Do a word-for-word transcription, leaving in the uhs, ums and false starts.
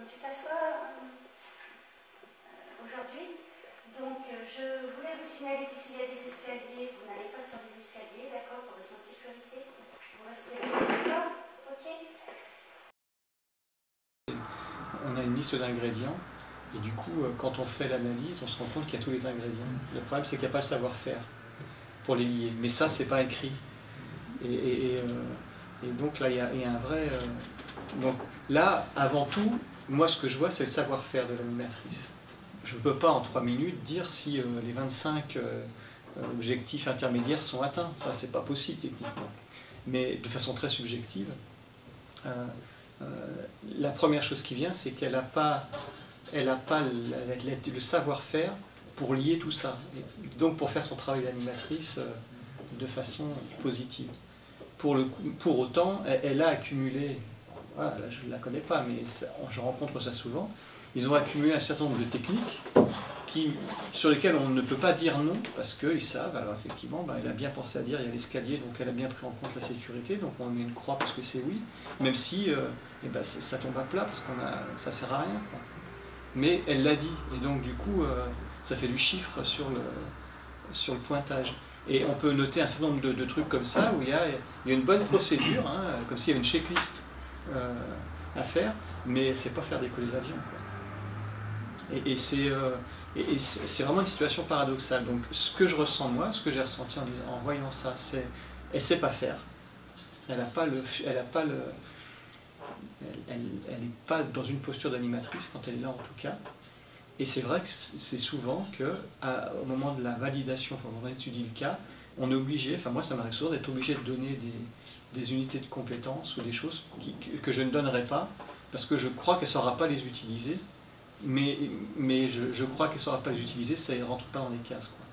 Tu t'assois euh, aujourd'hui. Donc euh, je voulais vous signaler qu'ici il y a des escaliers. Vous n'allez pas sur les escaliers, d'accord, pour raison de sécurité. Vous restez là, d'accord? Ok. On a une liste d'ingrédients et du coup, quand on fait l'analyse, on se rend compte qu'il y a tous les ingrédients. Le problème, c'est qu'il n'y a pas le savoir-faire pour les lier. Mais ça, c'est pas écrit. Et, et, et, euh, et donc là, il y, a, il y a un vrai... Euh, donc là, avant tout, moi, ce que je vois, c'est le savoir-faire de l'animatrice. Je ne peux pas, en trois minutes, dire si euh, les vingt-cinq euh, objectifs intermédiaires sont atteints. Ça, c'est pas possible, techniquement. Mais de façon très subjective, euh, euh, la première chose qui vient, c'est qu'elle n'a pas, elle a pas la, la, le savoir-faire pour lier tout ça. Et donc, pour faire son travail d'animatrice euh, de façon positive. Pour, le coup, pour autant, elle, elle a accumulé, voilà, là, je ne la connais pas, mais ça, je rencontre ça souvent, ils ont accumulé un certain nombre de techniques qui, sur lesquelles on ne peut pas dire non, parce qu'ils savent, alors effectivement, ben, elle a bien pensé à dire, il y a l'escalier, donc elle a bien pris en compte la sécurité, donc on met une croix parce que c'est oui, même si euh, eh ben, ça, ça tombe à plat, parce que ça ne sert à rien. Quoi. Mais elle l'a dit, et donc du coup, euh, ça fait du chiffre sur le, sur le pointage. Et on peut noter un certain nombre de, de trucs comme ça, où il y a, il y a une bonne procédure, hein, comme s'il y avait une checklist euh, à faire, mais c'est pas faire décoller l'avion. Et, et c'est euh, vraiment une situation paradoxale. Donc ce que je ressens moi, ce que j'ai ressenti en, en voyant ça, c'est elle sait pas faire. Elle n'a pas le, elle a pas le, elle n'est pas dans une posture d'animatrice quand elle est là en tout cas. Et c'est vrai que c'est souvent que, à, au moment de la validation, enfin, au moment d'étudier le cas, on est obligé, enfin moi ça m'arrive souvent d'être obligé de donner des, des unités de compétences ou des choses qui, que je ne donnerai pas, parce que je crois qu'elle ne saura pas les utiliser, mais, mais je, je crois qu'elle ne saura pas les utiliser, ça ne rentre pas dans les cases, quoi.